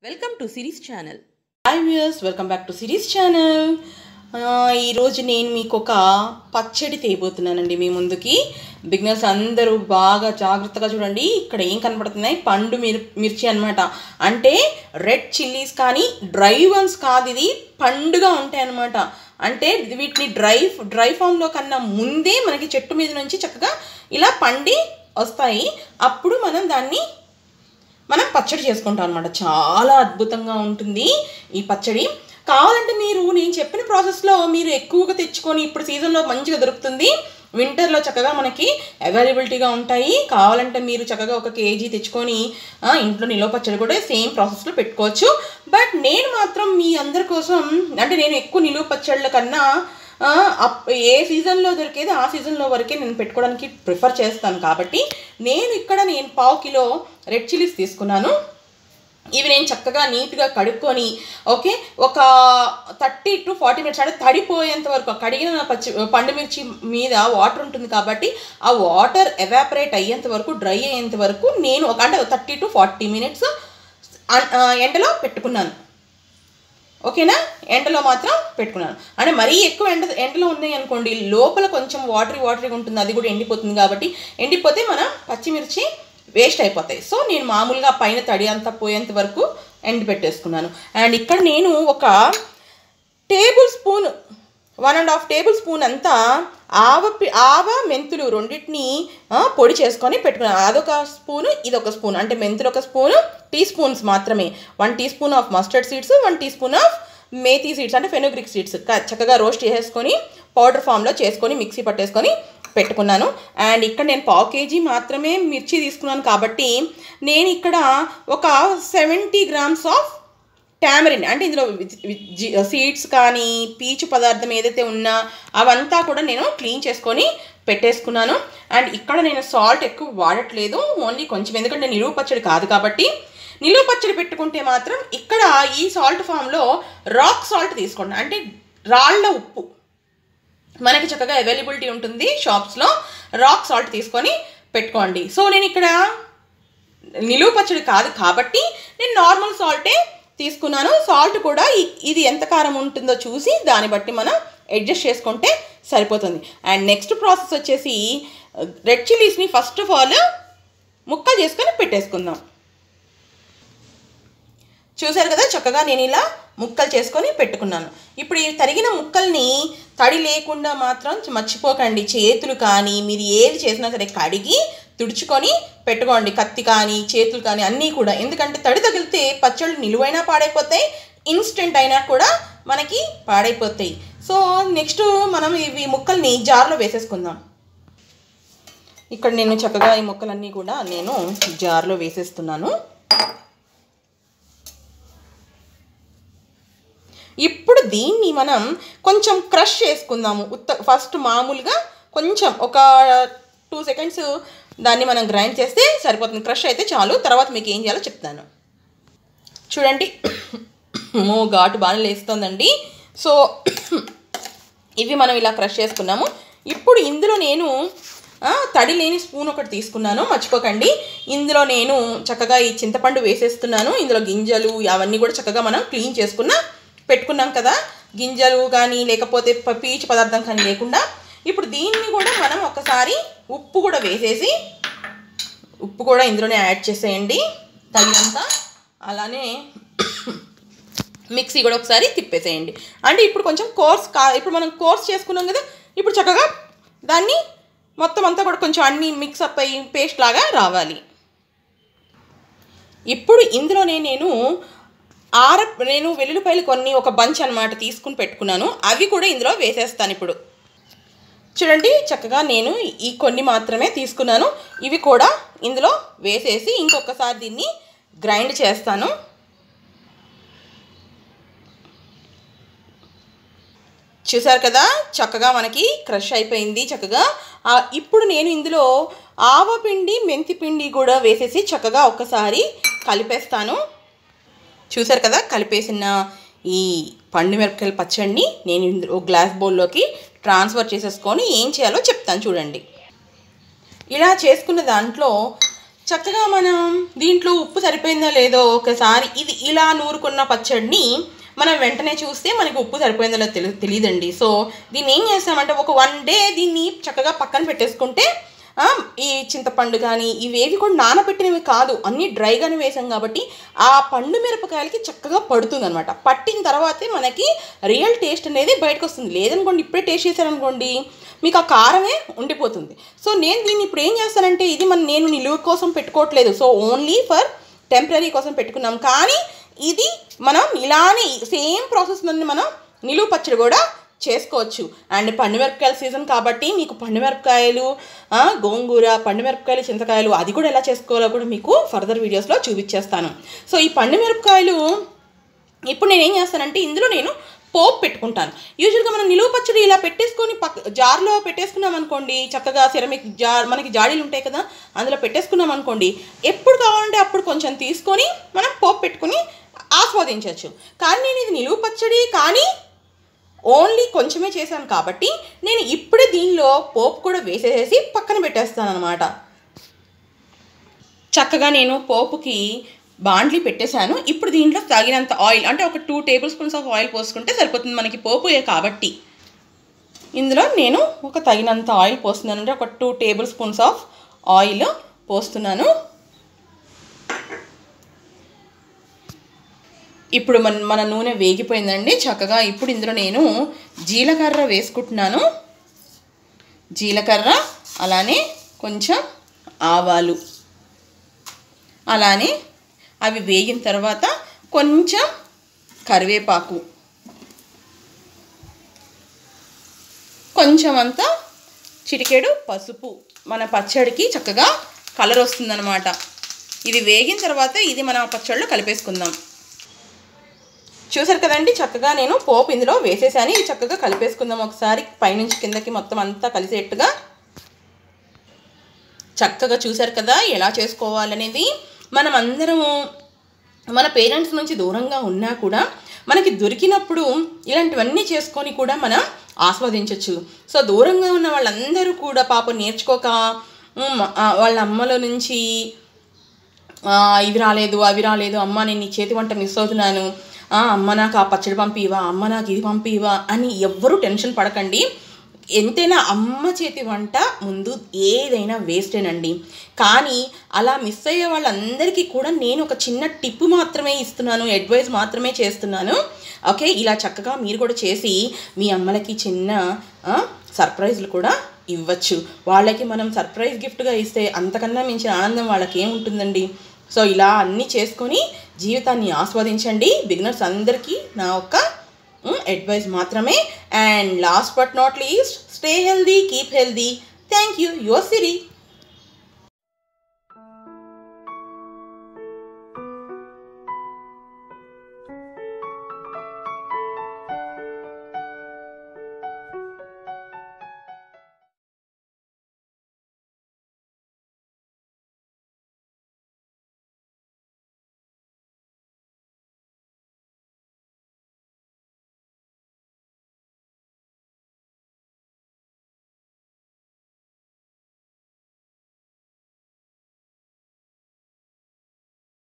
Welcome to series channel. Hi viewers, welcome back to series channel. ఈరోజు నేను మీకు ఒక పచ్చడి తేయబోతున్నానండి మీ ముందుకి. బిగినర్స్ అందరూ బాగా జాగ్రత్తగా చూడండి. ఇక్కడ ఏం కనపడుతున్నాయి, పండు మిర్చి అనమాట. అంటే రెడ్ చిల్లీస్ కానీ డ్రై వన్స్ కాదు, ఇది పండుగా ఉంటాయి అనమాట. అంటే వీటిని డ్రై ఫామ్లో కన్నా ముందే మనకి చెట్టు మీద నుంచి చక్కగా ఇలా పండి వస్తాయి. అప్పుడు మనం పచ్చడి చేసుకుంటాం అనమాట. చాలా అద్భుతంగా ఉంటుంది ఈ పచ్చడి. కావాలంటే నేను చెప్పిన ప్రాసెస్లో మీరు ఎక్కువగా తెచ్చుకొని, ఇప్పుడు సీజన్లో మంచిగా దొరుకుతుంది, వింటర్లో చక్కగా మనకి అవైలబిలిటీగా ఉంటాయి. కావాలంటే మీరు చక్కగా 1 kg తెచ్చుకొని ఇంట్లో నిల్వ పచ్చడి కూడా సేమ్ ప్రాసెస్లో పెట్టుకోవచ్చు. బట్ నేను మాత్రం మీ అందరి కోసం, అంటే నేను ఎక్కువ నిలువ పచ్చళ్ళ కన్నా ఏ సీజన్లో దొరికేది ఆ సీజన్లో వరకే నేను పెట్టుకోవడానికి ప్రిఫర్ చేస్తాను. కాబట్టి నేను 1/4 కిలో రెడ్ చిల్లీస్ తీసుకున్నాను. ఇవి నేను చక్కగా నీట్గా కడుక్కొని ఒక 30 to 40 minutes అంటే తడిపోయేంత వరకు, కడిగిన పండు మిర్చి మీద వాటర్ ఉంటుంది కాబట్టి ఆ వాటర్ ఎవాపరేట్ అయ్యేంత వరకు, డ్రై అయ్యేంత వరకు నేను 30 to 40 minutes ఎండలో పెట్టుకున్నాను. ఓకేనా, ఎండలో మాత్రం పెట్టుకున్నాను. అంటే మరీ ఎక్కువ ఎండలో ఉన్నాయి అనుకోండి, లోపల కొంచెం వాటరీగా ఉంటుంది, అది కూడా ఎండిపోతుంది. కాబట్టి ఎండిపోతే మన పచ్చిమిర్చి వేస్ట్ అయిపోతాయి. సో నేను మామూలుగా పైన తడి అంతా పోయేంత వరకు ఎండి పెట్టేసుకున్నాను. అండ్ ఇక్కడ నేను ఒక 1.5 టేబుల్ స్పూన్ అంతా ఆవ మెంతులు రెండింటిని పొడి చేసుకొని పెట్టుకున్నాను. అదొక స్పూను, ఇదొక స్పూన్. అంటే మెంతులు 1 స్పూను, టీ స్పూన్స్ మాత్రమే. 1 teaspoon of mustard seeds, 1 teaspoon of methi seeds అంటే ఫెనుగ్రిక్ సీడ్స్ చక్కగా రోస్ట్ చేసేసుకొని పౌడర్ ఫామ్లో చేసుకొని మిక్సీ పట్టేసుకొని పెట్టుకున్నాను. అండ్ ఇక్కడ నేను 1/4 kg మాత్రమే మిర్చి తీసుకున్నాను కాబట్టి నేను ఇక్కడ ఒక 70 grams ఆఫ్ టామరిన్, అంటే ఇందులో సీడ్స్ కానీ పీచు పదార్థం ఏదైతే ఉన్నా అవంతా కూడా నేను క్లీన్ చేసుకొని పెట్టేసుకున్నాను. అండ్ ఇక్కడ నేను సాల్ట్ ఎక్కువ వాడట్లేదు, ఓన్లీ కొంచెం, ఎందుకంటే నిలువ పచ్చడి కాదు కాబట్టి. నిలువ పచ్చడి పెట్టుకుంటే మాత్రం ఇక్కడ ఈ సాల్ట్ ఫామ్లో రాక్ సాల్ట్ తీసుకోండి, అంటే రాళ్ళ ఉప్పు మనకి చక్కగా అవైలబిలిటీ ఉంటుంది షాప్స్లో. రాక్ సాల్ట్ తీసుకొని పెట్టుకోండి. సో నేను ఇక్కడ నిలువ పచ్చడి కాదు కాబట్టి నేను నార్మల్ సాల్టే తీసుకున్నాను. సాల్ట్ కూడా ఇది ఎంత కారం ఉంటుందో చూసి దాన్ని బట్టి మనం అడ్జస్ట్ చేసుకుంటే సరిపోతుంది. అండ్ నెక్స్ట్ ప్రాసెస్ వచ్చేసి రెడ్ చిల్లీస్ని ఫస్ట్ ఆఫ్ ఆల్ ముక్కలు చేసుకొని పెట్టేసుకుందాం. చూసారు కదా, చక్కగా నేను ఇలా ముక్కలు చేసుకొని పెట్టుకున్నాను. ఇప్పుడు ఈ తరిగిన ముక్కల్ని తడి లేకుండా మాత్రం మర్చిపోకండి. చేతులు కానీ మీరు ఏది చేసినా సరే కడిగి తుడుచుకొని పెట్టుకోండి, కత్తి కానీ చేతులు కానీ అన్నీ కూడా. ఎందుకంటే తడి తగిలితే పచ్చళ్ళు నిలువైనా పాడైపోతాయి, ఇన్స్టెంట్ అయినా కూడా మనకి పాడైపోతాయి. సో నెక్స్ట్ మనం ఇవి ముక్కల్ని జార్లో వేసేసుకుందాం. ఇక్కడ నేను చక్కగా ఈ ముక్కలన్నీ కూడా నేను జార్లో వేసేస్తున్నాను. ఇప్పుడు దీన్ని మనం కొంచెం క్రష్ చేసుకుందాము. ఫస్ట్ మామూలుగా కొంచెం ఒక 2 seconds దాన్ని మనం గ్రైండ్ చేస్తే సరిపోతుంది. క్రష్ అయితే చాలు, తర్వాత మీకు ఏం చేయాలో చెప్తాను. చూడండి, ఘాటు బాగా లేస్తుందండి. సో ఇవి మనం ఇలా క్రష్ చేసుకున్నాము. ఇప్పుడు ఇందులో నేను తడి లేని స్పూన్ ఒకటి తీసుకున్నాను, మర్చిపోకండి. ఇందులో నేను చక్కగా ఈ చింతపండు వేసేస్తున్నాను. ఇందులో గింజలు అవన్నీ కూడా చక్కగా మనం క్లీన్ పెట్టుకున్నాం కదా, గింజలు కానీ లేకపోతే పీచు పదార్థం కానీ లేకుండా. ఇప్పుడు దీన్ని కూడా మనం ఒకసారి ఉప్పు కూడా వేసేసి, ఉప్పు కూడా ఇందులోనే యాడ్ చేసేయండి తగినంత. అలానే మిక్సీ కూడా ఒకసారి తిప్పేసేయండి. అంటే ఇప్పుడు కొంచెం ఇప్పుడు మనం కోర్స్ చేసుకున్నాం కదా, ఇప్పుడు చక్కగా దాన్ని మొత్తం అంతా కూడా కొంచెం అన్నీ మిక్సప్ అయ్యి పేస్ట్ లాగా రావాలి. ఇప్పుడు ఇందులోనే నేను వెల్లుల్లిపాయలు కొన్ని ఒక బంచ్ అనమాట తీసుకుని పెట్టుకున్నాను, అవి కూడా ఇందులో వేసేస్తాను. ఇప్పుడు చూడండి, చక్కగా నేను ఈ కొన్ని మాత్రమే తీసుకున్నాను, ఇవి కూడా ఇందులో వేసేసి ఇంకొకసారి దీన్ని గ్రైండ్ చేస్తాను. చూసారు కదా, చక్కగా మనకి క్రష్ అయిపోయింది చక్కగా. ఇప్పుడు నేను ఇందులో ఆవపిండి మెంతిపిండి కూడా వేసేసి చక్కగా ఒకసారి కలిపేస్తాను. చూసారు కదా, కలిపేసిన ఈ పండు మిరపకాయల పచ్చడిని నేను ఒక గ్లాస్ బౌల్లోకి ట్రాన్స్ఫర్ చేసేసుకొని ఏం చేయాలో చెప్తాను చూడండి. ఇలా చేసుకున్న దాంట్లో చక్కగా మనం దీంట్లో ఉప్పు సరిపోయిందో లేదో ఒకసారి ఇది ఇలా నూరుకున్న పచ్చడిని మనం వెంటనే చూస్తే మనకి ఉప్పు సరిపోయిందో లేదో తెలియదండి. సో దీన్ని ఏం చేస్తామంటే ఒక 1 డే దీన్ని చక్కగా పక్కన పెట్టేసుకుంటే ఈ చింతపండు కానీ ఇవేవి కూడా నానబెట్టినవి కాదు, అన్నీ డ్రైగానే వేసాం కాబట్టి ఆ పండు మిరపకాయలకి చక్కగా పడుతుంది అనమాట. పట్టిన తర్వాతే మనకి రియల్ టేస్ట్ అనేది బయటకు వస్తుంది. లేదనుకోండి ఇప్పుడే టేస్ట్ చేశారనుకోండి మీకు ఆ కారమే ఉండిపోతుంది. సో నేను దీన్ని ఇప్పుడు ఏం చేస్తానంటే ఇది నేను నిలువ కోసం పెట్టుకోవట్లేదు. సో ఓన్లీ ఫర్ టెంపరీ కోసం పెట్టుకున్నాం. కానీ ఇది మనం ఇలానే సేమ్ ప్రాసెస్ నుండి మనం నిలువ పచ్చడి కూడా చేసుకోవచ్చు. అండ్ పండుమిరపకాయల సీజన్ కాబట్టి మీకు పండుమిరపకాయలు, గోంగూర, పండుమిరపకాయలు, చింతకాయలు అది కూడా ఎలా చేసుకోవాలో కూడా మీకు ఫర్దర్ వీడియోస్లో చూపించేస్తాను. సో ఈ పండుమిరపకాయలు ఇప్పుడు నేను ఏం చేస్తానంటే ఇందులో నేను పోపు పెట్టుకుంటాను. యూజువల్గా మనం నిలువ పచ్చడి ఇలా పెట్టేసుకొని జార్లో పెట్టేసుకున్నాం అనుకోండి, చక్కగా సిరమిక్ జార్ మనకి జాడీలు ఉంటాయి కదా, అందులో పెట్టేసుకున్నాం అనుకోండి, ఎప్పుడు కావాలంటే అప్పుడు కొంచెం తీసుకొని మనం పోపు పెట్టుకుని ఆస్వాదించవచ్చు. కానీ నేను ఇది నిలువ పచ్చడి కానీ ఓన్లీ కొంచెమే చేశాను కాబట్టి నేను ఇప్పుడే దీనిలో పోపు కూడా వేసేసి పక్కన పెట్టేస్తాను అనమాట. చక్కగా నేను పోపుకి బాండ్లీ పెట్టేశాను. ఇప్పుడు దీంట్లో తగినంత ఆయిల్ అంటే ఒక 2 టేబుల్ స్పూన్స్ ఆఫ్ ఆయిల్ పోసుకుంటే సరిపోతుంది మనకి పోపు కాబట్టి. ఇందులో నేను ఒక తగినంత ఆయిల్ పోస్తున్నాను, అంటే ఒక 2 టేబుల్ స్పూన్స్ ఆఫ్ ఆయిల్ పోస్తున్నాను. ఇప్పుడు మన నూనె వేగిపోయిందండి చక్కగా. ఇప్పుడు ఇందులో నేను జీలకర్ర వేసుకుంటున్నాను. జీలకర్ర, అలానే కొంచెం ఆవాలు, అలానే అవి వేగిన తర్వాత కొంచెం కరివేపాకు, కొంచెం అంతా చిటికెడు పసుపు, మన పచ్చడికి చక్కగా కలర్ వస్తుందన్నమాట. ఇది వేగిన తర్వాత ఇది మన పచ్చడిలో కలిపేసుకుందాం. చూసారు కదండి, చక్కగా నేను పోపు ఇందులో వేసేసాను. ఇది చక్కగా కలిపేసుకుందాం ఒకసారి పైనుంచి కిందకి మొత్తం అంతా కలిసేట్టుగా. చక్కగా చూసారు కదా ఎలా చేసుకోవాలనేది. మనం అందరము మన పేరెంట్స్ నుంచి దూరంగా ఉన్నా కూడా మనకి దొరికినప్పుడు ఇలాంటివన్నీ చేసుకొని కూడా మనం ఆస్వాదించవచ్చు. సో దూరంగా ఉన్న వాళ్ళందరూ కూడా పాపం నేర్చుకోక వాళ్ళ అమ్మలో నుంచి ఇవి రాలేదు అవి రాలేదు, అమ్మ నేను నీ చేతి వంట మిస్ అవుతున్నాను, అమ్మ నాకు ఆ పచ్చడి పంపివా, అమ్మ నాకు ఇది పంపివా అని ఎవ్వరూ టెన్షన్ పడకండి. ఎంతైనా అమ్మ చేతి వంట ముందు ఏదైనా వేస్టేనండి. కానీ అలా మిస్ అయ్యే వాళ్ళందరికీ కూడా నేను ఒక చిన్న టిప్ మాత్రమే ఇస్తున్నాను, అడ్వైస్ మాత్రమే చేస్తున్నాను. ఓకే, ఇలా చక్కగా మీరు కూడా చేసి మీ అమ్మలకి చిన్న సర్ప్రైజ్లు కూడా ఇవ్వచ్చు. వాళ్ళకి మనం సర్ప్రైజ్ గిఫ్ట్గా ఇస్తే అంతకన్నా మించిన ఆనందం వాళ్ళకి ఏముంటుందండి. సో ఇలా అన్నీ చేసుకొని జీవితాన్ని ఆస్వాదించండి. బిగినర్స్ అందరికీ నా ఒక advice మాత్రమే. And last but not least, stay healthy, keep healthy. Thank you. Your Siri.